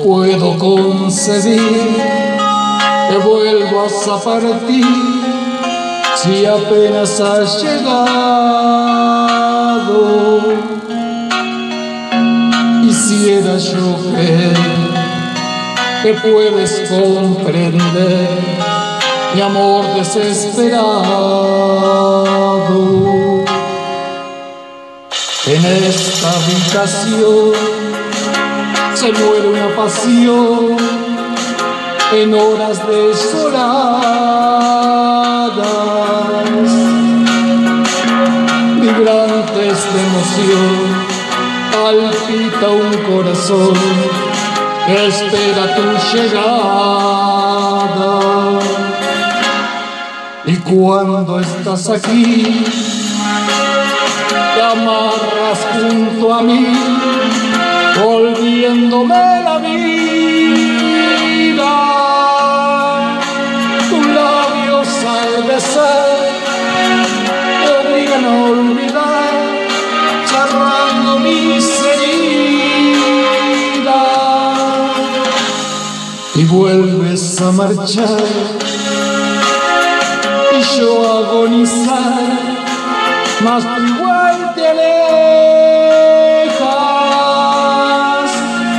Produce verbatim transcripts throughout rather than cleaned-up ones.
puedo concebir que vuelvas a partir si apenas has llegado. Quisiera yo creer que puedes comprender mi amor desesperado. En esta habitación se muere una pasión en horas desoladas, vibrantes de emoción, palpita un corazón que espera tu llegada. Y cuando estás aquí, te amarras junto a mí, volviéndome la vida. Tus labios al besar me obligan a olvidar, cerrando mis heridas. Y vuelves a marchar y yo a agonizar, mas tú igual te alejas.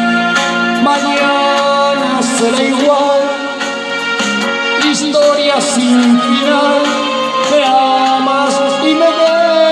Mañana será igual, historia sin final. Me amas y me dejas.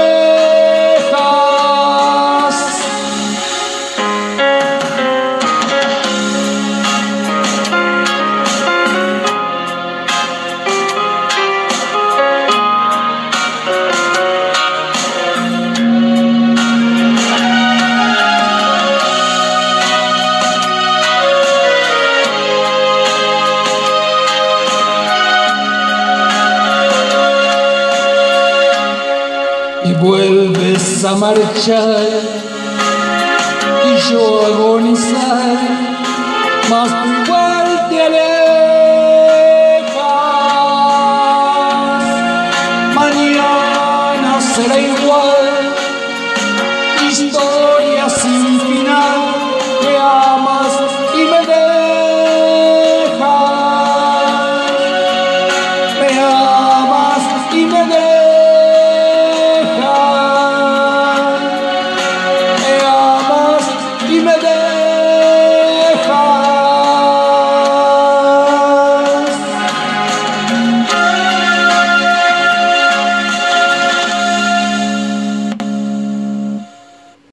Y vuelves a marchar y yo a agonizar, mas tú igual